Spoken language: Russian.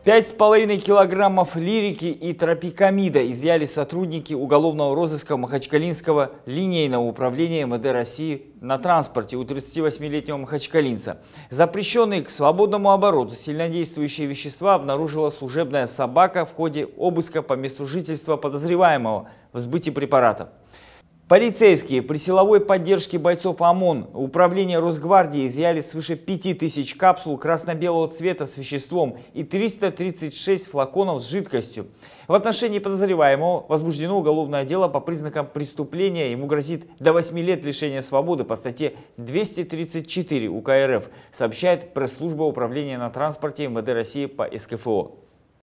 5,5 килограммов лирики и тропикамида изъяли сотрудники уголовного розыска Махачкалинского линейного управления МВД России на транспорте у 38-летнего махачкалинца. Запрещенные к свободному обороту сильнодействующие вещества обнаружила служебная собака в ходе обыска по месту жительства подозреваемого в сбытии препаратов. Полицейские при силовой поддержке бойцов ОМОН управления Росгвардии изъяли свыше 5000 капсул красно-белого цвета с веществом и 336 флаконов с жидкостью. В отношении подозреваемого возбуждено уголовное дело по признакам преступления. Ему грозит до 8 лет лишения свободы по статье 234 УК РФ, сообщает пресс-служба управления на транспорте МВД России по СКФО.